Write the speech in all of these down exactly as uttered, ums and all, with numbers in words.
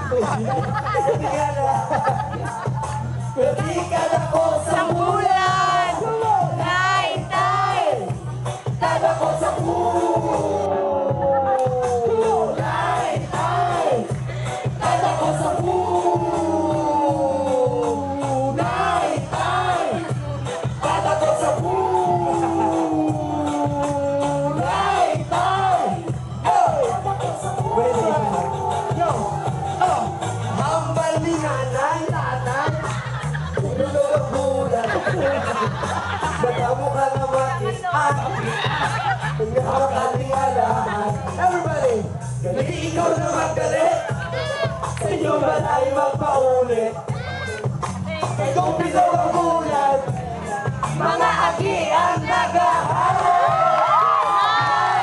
Berikan ako sa bulan, tay, tay. Kada ko sa kulay, tay. Kada ko sa kulay, tay. Kada ko sa kulay, tay. Yo! Oh! Hambal ni nanay, nanay. Tulog ang bulan. Matamo ka na makis-an. Tingnan ka tingalahan. Everybody! Hindi ikaw na magalit. Sa inyo ba tayo magpaulit? Kung pisaw ang bulan, mga aki ang nagaharay.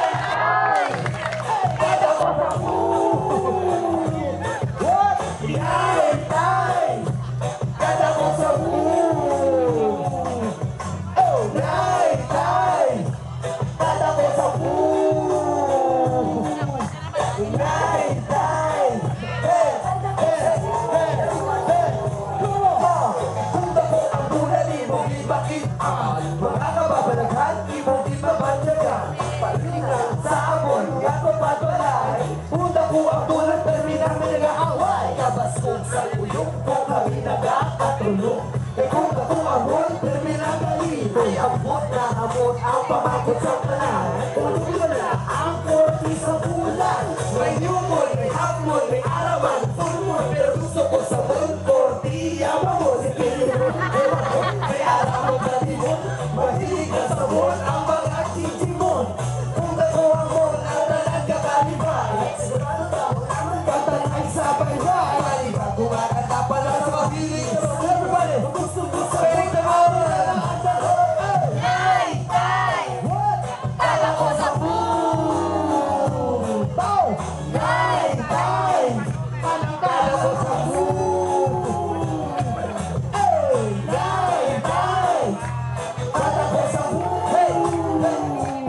Kada ko sa bulan. What? Tay, tay. Kada ko sa bulan. Oh, tay, tay. Kada ko sa bulan. Tay, tay. Hey, hey, hey, hey. Oh, kung ako ang bulan, ibong ibakitan. Mga kababalaghan, ibong ibabanyagan. Palingan sa amon, gato patulay. Punta ko ang bulan, terminang may nag-aaway. Kabas kong sa uyong ko kami nagkakatulog. E kung ako ang bulan, terminang galito. Ay amot na amot ang pamakot sa kanan. Tulog na ang korti sa bulan. May newmon, may hapmon, may arawan. Tulmon, pero gusto ko sa bulan korti. Yaman mo si Pilipon. Ewan ko, may alamon na timon. Mahilig na sa bulan ang mga chichimon. Kung ako ang bulan, ang talaga kalibay. Sigurado tao naman katanay sa baybay. Kalibay, kumakanta pala sa mahilig. Everybody, gusto-gusto. Piling na mawala na ang talo. Tay, tay. What? Kada ko sa bulan. Tao. Tay, tay. Kada ko sa bulan. Hey, tay, tay. Kada ko sa bulan. Hey, hey.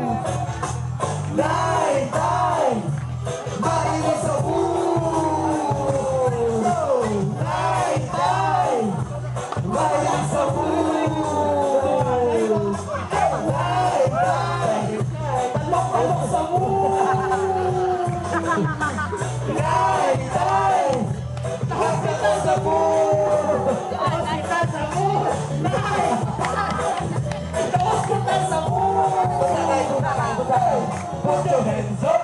Tay, tay. Mahilig sa bulan. Tay, tay. Mahilig sa bulan. Tay, tay. Talok-talok sa bulan. Tay, tay. Nakakita sa bulan. Nakakita sa bulan. Tay. Nakakita sa bulan. Put your hands up.